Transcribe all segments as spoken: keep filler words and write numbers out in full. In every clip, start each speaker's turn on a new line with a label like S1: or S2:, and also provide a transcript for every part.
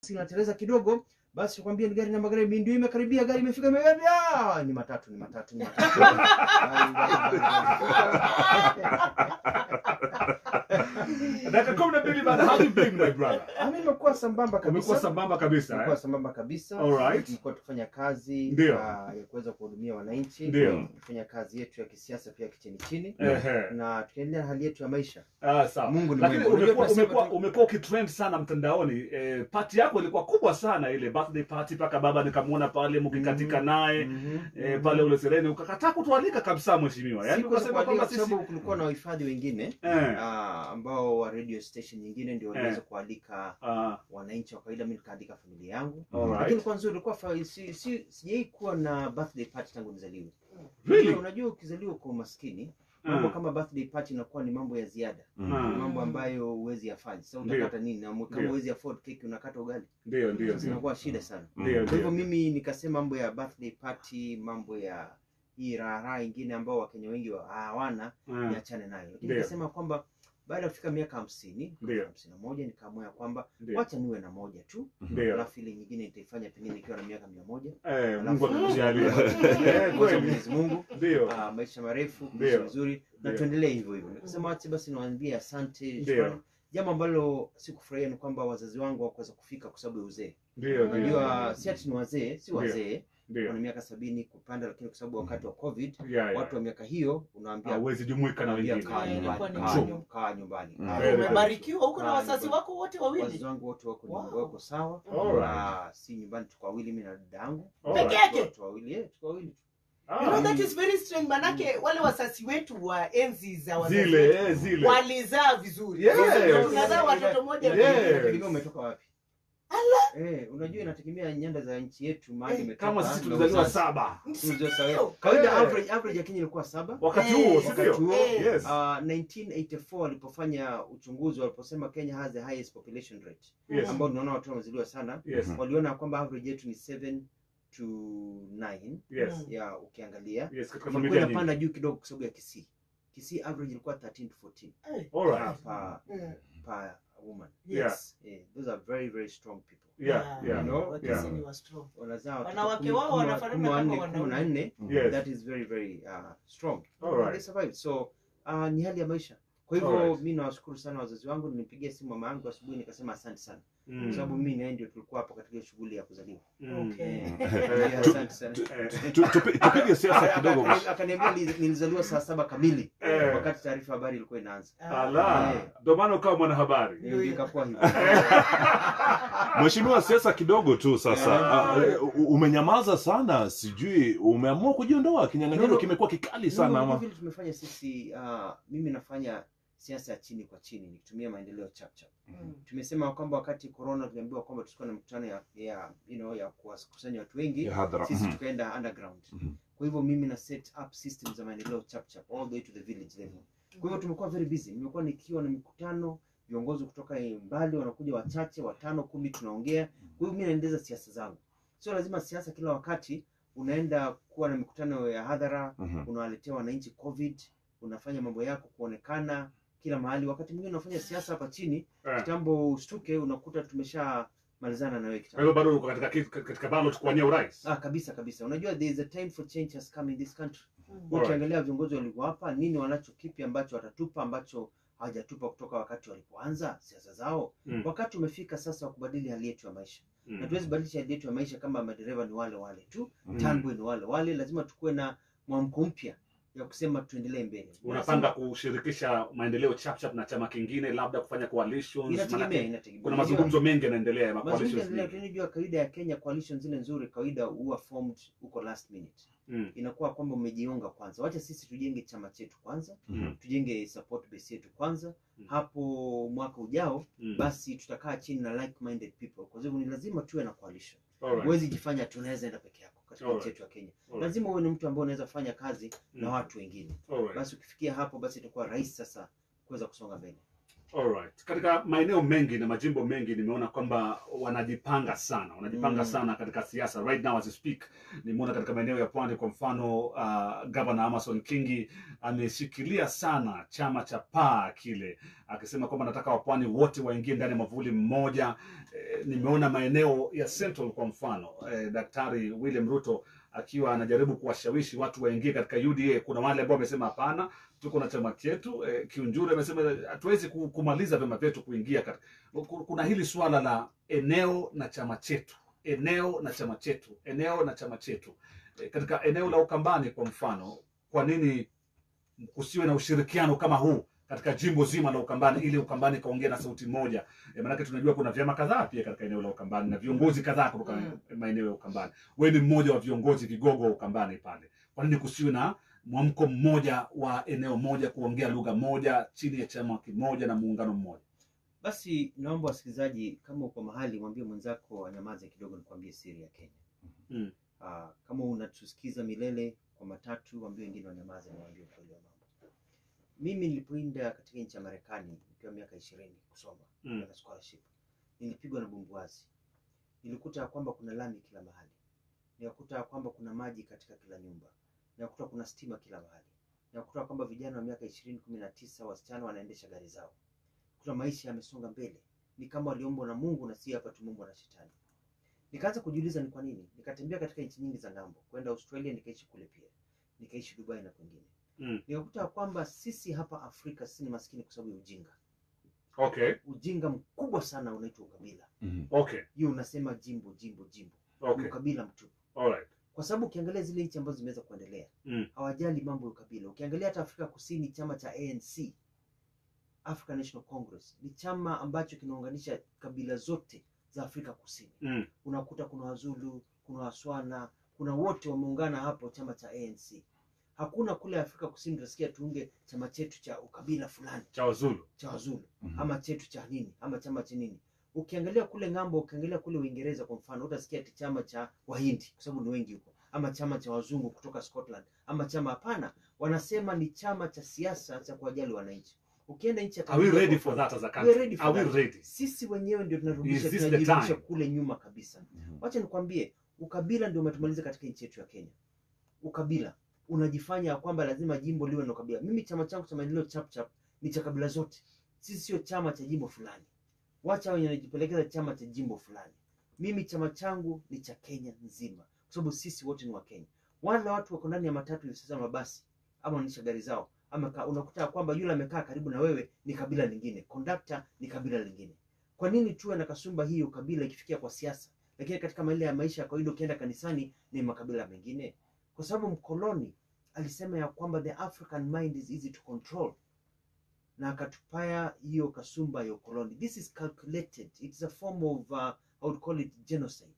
S1: Sinateleza kidogo, basi kwambia ni gari na magari ndio imekaribia, gari imefika imekaribia. Ni matatu, ni matatu, ni matatu.
S2: Dakika kumi na mbili baada, how you been my brother?
S1: Mimi nimekuwa sambamba kabisa.
S2: Umekuwa sambamba kabisa.
S1: Nimekuwa sambamba kabisa.
S2: All right.
S1: Nimekuwa tufanya kazi
S2: Ndio.
S1: ya kuweza kuhudumia wananchi.
S2: Ndio.
S1: Kufanya kazi yetu ya kisiasa pia kichini chini.
S2: Ehe.
S1: Na tukiendelea hali yetu ya maisha.
S2: Ah, sawa.
S1: Mungu ni
S2: Lakini
S1: mwema.
S2: umekuwa umekuwa umekuwa ukitrend sana mtandaoni. Eh, party yako ilikuwa kubwa sana, ile birthday party, paka baba nikamuona pale mkikatika naye.
S1: Mhm.
S2: Eh, pale ule sereni ukakataa kutualika kabisa mheshimiwa. Yaani ukasema kwamba sisi
S1: sababu kulikuwa na wahifadhi wengine
S2: eh
S1: ah, ambao wa radio station nyingine ndio waliweza
S2: Eh.
S1: kualika
S2: ah
S1: wananchi wa kawaida. Mimi nikaandika familia yangu.
S2: Alright.
S1: Lakini kwa nzuri ilikuwa fa- si, si sijai kuwa na birthday party tangu nizaliwe.
S2: really
S1: Unajua, unajua ukizaliwa kwa maskini mambo
S2: Ah.
S1: kama birthday party inakuwa ni mambo ya ziada.
S2: Ah.
S1: Mambo ambayo huwezi yafanya. Sasa
S2: Ndio.
S1: utakata nini? Na kama
S2: Ndio.
S1: huwezi afford cake unakata ugali.
S2: ndio ndio
S1: Sasa
S2: ndio
S1: inakuwa shida sana.
S2: ndio
S1: Kwa hivyo
S2: ndio
S1: mimi nikasema mambo ya birthday party, mambo ya hii raha ingine ambao Wakenya wengi wa- hawana,
S2: Ah.
S1: niachane nayo. Lakini
S2: Ndio.
S1: nikasema kwamba baada ya kufika miaka hamsini,
S2: Ndio.
S1: hamsini na moja nikaamua kwamba
S2: Ndio.
S1: wacha niwe na moja tu.
S2: Ndio.
S1: Alafu ile nyingine nitaifanya pengine nikiwa na miaka mia moja.
S2: Eh,
S1: Alafu-
S2: Mungu atakujalia. Eh,
S1: Kwa
S2: kweli.
S1: Mwenyezi Mungu.
S2: Ndio.
S1: Ah, maisha marefu,
S2: Ndio.
S1: maisha mazuri na
S2: Ndio.
S1: tuendelee hivyo hivyo. Nikasema acha basi niwaambie asante,
S2: Ndio.
S1: shukrani. Jambo ambalo sikufurahia ni kwamba wazazi wangu hawakuweza kufika kwa sababu ya uzee.
S2: Ndio ndio.
S1: Unajua si ati ni wazee, si
S2: Ndio.
S1: wazee.
S2: Ndio.
S1: Wana miaka sabini kupanda, lakini kwa sababu wakati wa COVID
S2: Yeah, yeah.
S1: watu wa miaka hiyo unaambia
S2: hawezi jumuika na
S1: unaambia
S2: wengine.
S1: kaa
S3: Yeah, inakuwa
S1: nyumbani,
S3: ni
S1: kaa
S3: ngumu.
S1: nyum- kaa nyumbani.
S4: Mm.
S1: Kaa
S2: Very
S1: nyumbani.
S3: Umebarikiwa huko na
S1: Ah,
S3: wazazi
S1: nyumbani.
S3: wako wote wawili.
S1: Wazazi wangu wote wako
S3: Wow.
S1: wako sawa.
S2: Alright.
S1: Ah, si nyumbani tuko wawili, mimi na dada yangu.
S2: Alright.
S3: Peke yake.
S1: Tuko wawili, eh, tuko wawili.
S3: You know
S2: Ah,
S3: that is very strange, manake wale wasasi wetu wa enzi za wazazi
S2: zile
S3: wetu
S2: eh, zile.
S3: walizaa vizuri.
S2: Yes.
S3: Sasa tunazaa watoto moja
S2: Yes.
S3: mbili.
S1: Inategemea umetoka wapi. Eh, unajua inategemea nyanda za nchi yetu mahali
S3: Eh,
S1: umetoka.
S2: Kama sisi
S1: na
S2: tulizaliwa
S1: uzazi.
S2: saba
S1: Tulizaliwa sawa.
S3: Ndio.
S1: Kawaida
S2: Eh.
S1: average average ya Kenya ilikuwa saba.
S2: wakati
S3: Eh,
S2: huo,
S3: wakati
S2: sio?
S1: huo,
S2: Yes.
S1: Uh, nineteen eighty-four walipofanya uchunguzi, waliposema Kenya has the highest population rate,
S2: Yes.
S1: ambao tunaona watu wamezaliwa sana,
S2: Yes.
S1: waliona kwamba average yetu ni seven to nine.
S2: Yes.
S3: Mm.
S1: Ya ukiangalia
S2: Yes, katika
S1: ilikuwa
S2: familia nyingi.
S1: inapanda juu kidogo kwa sababu ya Kisii. Kisii average ilikuwa thirteen to fourteen
S3: Eh,
S2: Alright.
S1: per
S3: mm,
S1: per woman.
S3: yes.
S1: Eh, those are very very strong people.
S2: Yeah,
S3: Yeah.
S2: yeah.
S1: No?
S3: Wakisi
S2: Yeah.
S3: ni wa strong.
S1: Wanazaa watoto
S3: Wanawake
S1: kumi-
S3: wao
S1: kumi-
S3: wanafanana
S1: kumi na
S3: kama
S1: nne, kumi na
S3: wanaume.
S1: nne.
S2: Yes.
S1: That is very very uh, strong.
S2: Alright.
S1: They survive. So uh, ni hali ya maisha. Kwa hivyo
S2: Alright.
S1: mimi nawashukuru sana wazazi wangu. Nilipigia simu mama yangu asubuhi nikasema asante sana. Kwa
S2: Mm.
S1: sababu mimi na yeye ndio tulikuwa hapo katika hiyo shughuli ya kuzaliwa.
S2: Mm.
S3: Okay.
S1: Eh,
S4: Tu-
S1: asante sana.
S2: Eh,
S4: Tu- tupi- Tupige siasa kidogo.
S1: Akani- Akaniambia nili- nilizaliwa saa saba kamili
S2: Eh.
S1: wakati taarifa habari ilikuwa inaanza.
S2: ala,
S1: Eh.
S2: ndio maana ukawa mwanahabari.
S1: Ndio ikakuwa hivyo.
S4: Mheshimiwa, siasa kidogo tu sasa.
S1: Yeah.
S4: Ah, u- umenyamaza sana, sijui umeamua kujiondoa, kinyang'anyiro
S1: No, no.
S4: kimekuwa kikali sana
S1: Ndio,
S4: ama?
S1: vile tumefanya sisi uh, mimi nafanya siasa ya chini kwa chini nikitumia maendeleo chap chap.
S3: Mm.
S1: Tumesema kwamba wakati corona tuliambiwa kwamba tutakuwa na mkutano ya, ya you know ya kuwakusanya watu wengi.
S4: Ya hadhara.
S1: Sisi
S4: Mhm.
S1: tukaenda underground.
S4: Mhm.
S1: Kwa hivyo mimi na set up systems za maendeleo chap chap all the way to the village level. Kwa hivyo tumekuwa very busy. Nimekuwa nikiwa na mikutano, viongozi kutoka mbali wanakuja wachache, watano, kumi tunaongea. Kwa hivyo mimi naendeleza siasa zangu. Sio lazima siasa kila wakati unaenda kuwa na mikutano ya hadhara,
S4: Mhm.
S1: unawaletea wananchi COVID, unafanya mambo yako kuonekana kila mahali. Wakati mwingine unafanya siasa hapa chini,
S2: Eh.
S1: kitambo ushtuke unakuta tumesha malizana na wewe
S2: Kwa
S1: kitambo.
S2: hivyo bado uko katika ki- katika ballot kuwania urais.
S1: Ah, kabisa kabisa. Unajua there is a time for change has come in this country.
S3: Mm.
S2: Alright.
S1: Ukiangalia viongozi walikuwa hapa, nini wanacho kipi ambacho watatupa ambacho hawajatupa kutoka wakati walipoanza siasa zao.
S2: Mm.
S1: Wakati umefika sasa wa kubadili hali yetu ya maisha.
S2: Mm.
S1: Na tuwezi badilisha hali yetu ya maisha kama madereva ni wale wale tu,
S4: Mm.
S1: tangu ni wale wale. Lazima tukue na mwamko mpya ya kusema tuendelee mbele.
S2: Unapanga kushirikisha maendeleo chap chap na chama kingine, labda kufanya coalitions?
S1: Inategemea,
S2: Manake
S1: inategemea.
S2: kuna mazungumzo mengi yanaendelea ya ma
S1: Mazungumzo
S2: coalitions.
S1: yanaendelea,
S2: nyingi.
S1: tunajua kawaida ya Kenya coalition zile nzuri kawaida huwa formed huko last minute.
S2: Mm.
S1: Inakuwa kwamba umejiunga kwanza. Wacha sisi tujenge chama chetu kwanza,
S2: Mm.
S1: tujenge support base yetu kwanza.
S2: Mm.
S1: Hapo mwaka ujao
S2: Mm.
S1: basi tutakaa chini na like minded people. Kwa sababu ni lazima tuwe na coalition.
S2: Alright.
S1: Huwezi jifanya tunaweza enda peke yako katika nchi
S2: Alright.
S1: yetu ya Kenya.
S2: Alright.
S1: Lazima uwe ni mtu ambaye unaweza fanya kazi na
S2: Mm.
S1: watu wengine.
S2: Alright.
S1: Basi ukifikia hapo basi itakuwa rahisi sasa kuweza kusonga mbele.
S2: Alright. Katika maeneo mengi na majimbo mengi nimeona kwamba wanajipanga sana, wanajipanga
S1: Mm.
S2: sana katika siasa. Right now as I speak, nimeona katika maeneo ya Pwani kwa mfano uh, Governor Amason Kingi ameshikilia sana chama cha P A kile, akisema kwamba nataka wapwani wote waingie ndani ya mwavuli mmoja. E, nimeona maeneo ya Central kwa mfano, e, Daktari William Ruto akiwa anajaribu kuwashawishi watu waingie katika U D A. Kuna wale ambao wamesema hapana, tuko na chama chetu. E, Kiunjuri amesema hatuwezi kumaliza vyama vyetu kuingia katika. Kuna hili swala la eneo na chama chetu, eneo na chama chetu, eneo na chama chetu. E, katika eneo la Ukambani kwa mfano, kwa nini kusiwe na ushirikiano kama huu katika jimbo zima la Ukambani, ili Ukambani kaongea na sauti moja? E, maana tunajua kuna vyama kadhaa pia katika eneo la Ukambani na viongozi kadhaa kutoka mm. maeneo ya Ukambani. Wewe ni mmoja wa viongozi vigogo wa Ukambani pale. Kwa nini kusiwe na mwamko mmoja wa eneo moja kuongea lugha moja chini ya chama kimoja na muungano mmoja?
S1: Basi naomba wasikilizaji, kama uko mahali mwambie mwenzako anyamaze kidogo, nikwambie siri ya Kenya.
S2: Mm.
S1: Ah, kama unatusikiza milele kwa matatu, mwambie wengine wanyamaze na mwambie ukweli wa mambo. Mimi nilipoenda katika nchi ya Marekani nikiwa miaka ishirini kusoma
S2: mm.
S1: na scholarship, nilipigwa na bumbuazi. Nilikuta kwamba kuna lami kila mahali. Nilikuta kwamba kuna maji katika kila nyumba. Nilikuta kuna stima kila mahali. Nilikuta kwamba vijana wa miaka ishirini, kumi na tisa wasichana wanaendesha gari zao. Kuna maisha yamesonga mbele. Ni kama waliombwa na Mungu na si hapa tumeumbwa na shetani. Nikaanza kujiuliza ni kwa nini. Nikatembea katika nchi nyingi za ng'ambo, kwenda Australia, nikaishi kule pia. Nikaishi Dubai na kwingine.
S2: Mm.
S1: Nikakuta kwamba sisi hapa Afrika sisi ni maskini kwa sababu ya ujinga.
S2: Okay.
S1: Ujinga mkubwa sana unaitwa ukabila.
S2: Mm. Okay.
S1: Hiyo unasema jimbo jimbo jimbo.
S2: Okay.
S1: Ukabila mtupu.
S2: Alright.
S1: Kwa sababu ukiangalia zile nchi ambazo zimeweza kuendelea,
S2: mm.
S1: hawajali mambo ya ukabila. Ukiangalia hata Afrika Kusini, chama cha A N C, African National Congress, ni chama ambacho kinaunganisha kabila zote za Afrika Kusini.
S2: Mm.
S1: Unakuta kuna Wazulu, kuna Waswana, kuna wote wameungana hapo chama cha A N C. Hakuna kule Afrika Kusini utasikia tuunge chama chetu cha ukabila fulani,
S2: cha Wazulu,
S1: cha Wazulu,
S4: mm -hmm.
S1: ama chetu cha nini, ama chama cha nini. Ukiangalia kule ng'ambo, ukiangalia kule Uingereza kwa mfano, utasikia ati chama cha Wahindi kwa sababu ni wengi huko, ama chama cha wazungu kutoka Scotland, ama chama hapana, wanasema ni chama cha siasa cha kuwajali wananchi. Ukienda nchi ya
S2: Are we ready for that as a country? Are we ready?
S1: Sisi wenyewe ndio tunarudisha tunajirudisha kule nyuma kabisa.
S4: mm -hmm.
S1: Wacha nikwambie, ukabila ndio umetumaliza katika nchi yetu ya Kenya. Ukabila unajifanya kwamba lazima jimbo liwe na ukabila. Mimi chama changu cha maendeleo chap chap ni cha kabila zote. Sisi sio chama cha jimbo fulani. Wacha wenye wanajipelekeza chama cha jimbo fulani. Mimi chama changu ni cha Kenya nzima, kwa sababu sisi wote ni wa Kenya. Wale watu wako ndani ya matatu hivi sasa, mabasi ama wananisha gari zao, ama unakuta kwamba yule amekaa karibu na wewe ni kabila lingine, conductor ni kabila lingine. Kwa nini tuwe na kasumba hii ukabila ikifikia kwa siasa, lakini katika maisha ya maisha ya kawaida ukienda kanisani ni makabila mengine? Kwa sababu mkoloni alisema ya kwamba the African mind is easy to control, na akatupaya hiyo kasumba ya ukoloni. This is calculated. It is a form of uh, I would call it genocide.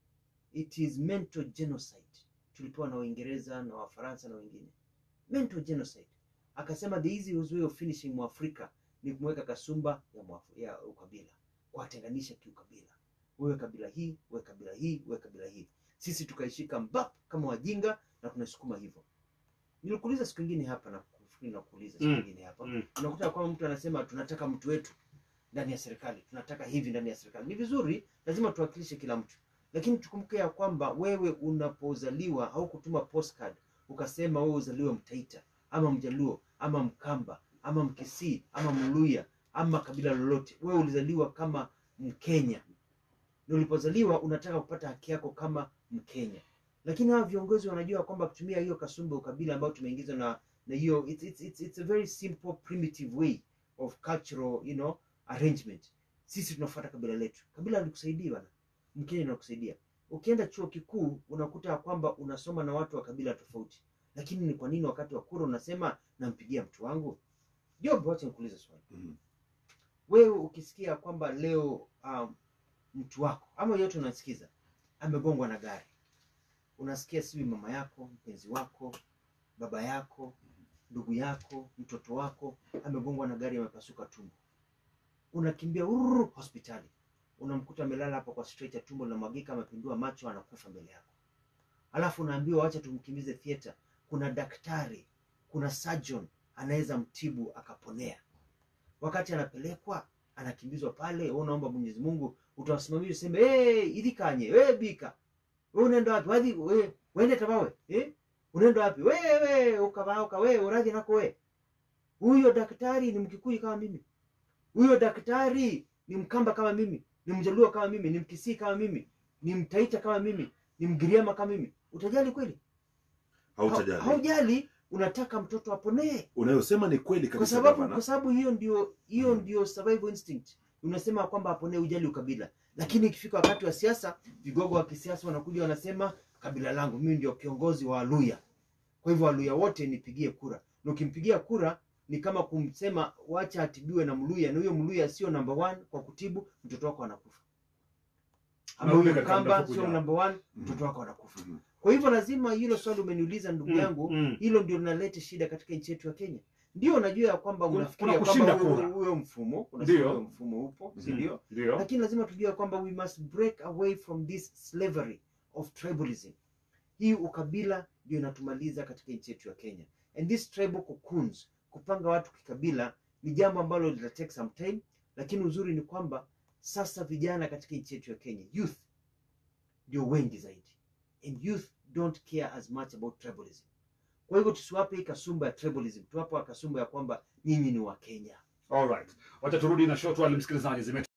S1: It is mental genocide. Tulipewa na Waingereza na Wafaransa na wengine. Mental genocide. Akasema the easiest way of finishing Mwafrika ni kumweka kasumba ya, muafu, ya ukabila, kuwatenganisha kiukabila. Wewe kabila hii, wewe kabila hii, wewe kabila hii. Sisi tukaishika mbap kama wajinga na tunasukuma hivyo. Nilikuuliza siku nyingine hapa na kufikiri na kuuliza siku nyingine hapa.
S2: Mm.
S1: Unakuta kwamba mtu anasema tunataka mtu wetu ndani ya serikali, tunataka hivi ndani ya serikali. Ni vizuri, lazima tuwakilishe kila mtu. Lakini tukumbuke ya kwamba wewe unapozaliwa au kutuma postcard ukasema wewe uzaliwe Mtaita ama Mjaluo ama Mkamba ama Mkisii ama Mluya ama kabila lolote, wewe ulizaliwa kama Mkenya. Na ulipozaliwa unataka kupata haki yako kama Mkenya. Lakini hawa viongozi wanajua kwamba kutumia hiyo kasumba ukabila ambao tumeingizwa na na hiyo it's, it's, it's, it's a very simple primitive way of cultural, you know, arrangement. Sisi tunafuata kabila letu. Kabila likusaidia bana. Mkenya anakusaidia. Ukienda chuo kikuu unakuta kwamba unasoma na watu wa kabila tofauti. Lakini ni kwa nini wakati wa kura unasema nampigia mtu wangu? Job, wacha nikuulize swali.
S4: mm -hmm.
S1: Wewe ukisikia kwamba leo um, mtu wako ama yote unasikiza amegongwa na gari, unasikia siwi mama yako, mpenzi wako, baba yako, ndugu yako, mtoto wako amegongwa na gari, amepasuka tumbo, unakimbia ururu hospitali, unamkuta amelala hapo kwa stretcher, tumbo linamwagika, amepindua macho, anakufa mbele yako. Alafu unaambiwa acha tumkimbize theater, kuna daktari, kuna surgeon anaweza mtibu akaponea. Wakati anapelekwa anakimbizwa pale, wewe unaomba Mwenyezi Mungu utawasimamia, useme eh, idikanye wewe bika, wewe unaenda wapi? Wadi wewe uende tabawe eh, unaenda wapi wewe? Ukavauka wewe uradhi nako wewe. Huyo daktari ni Mkikuyu kama mimi, Huyo daktari ni Mkamba kama mimi, ni Mjaluo kama mimi, ni Mkisii kama mimi, ni Mtaita kama mimi, ni Mgiriama kama mimi. Utajali kweli?
S4: Hautajali.
S1: Haujali, unataka mtoto aponee.
S4: Unayosema ni kweli kabisa.
S1: Kwa sababu
S4: gavana.
S1: kwa sababu hiyo ndio hiyo
S4: Mm.
S1: ndio survival instinct. Unasema kwamba aponee, ujali ukabila. Lakini ikifika wakati wa siasa, vigogo wa kisiasa wanakuja wanasema kabila langu, mimi ndio kiongozi wa Waluya. Kwa hivyo Waluya wote nipigie kura. Na ukimpigia kura ni kama kumsema wacha atibiwe na Mluya, na huyo Mluya sio number one kwa kutibu, mtoto wako anakufa. Ama huyo Mkamba sio number one, mtoto wako anakufa.
S4: Mhm.
S1: Kwa hivyo lazima hilo swali umeniuliza ndugu
S2: Mm,
S1: yangu,
S2: mm.
S1: hilo ndio linaleta shida katika nchi yetu ya Kenya. Ndio najua ya kwamba
S2: Kuna-
S1: unafikiria
S2: kuna kushinda
S1: kwamba
S2: kura.
S1: huyo- huyo mfumo, kuna
S2: Ndio.
S1: huyo mfumo upo, si
S2: Mhm.
S1: ndio?
S2: Ndio.
S1: Lakini lazima tujue kwamba we must break away from this slavery of tribalism. Hii ukabila ndio inatumaliza katika nchi yetu ya Kenya. And this tribal cocoons, kupanga watu kikabila, ni jambo ambalo lita take some time, lakini uzuri ni kwamba sasa vijana katika nchi yetu ya Kenya, youth ndio wengi zaidi. And youth don't care as much about tribalism. Kwa hivyo tusiwape hii kasumba ya tribalism, tuwape kasumba ya kwamba nyinyi ni wa Kenya.
S2: All right. Wacha turudi na short wale msikilizaji zime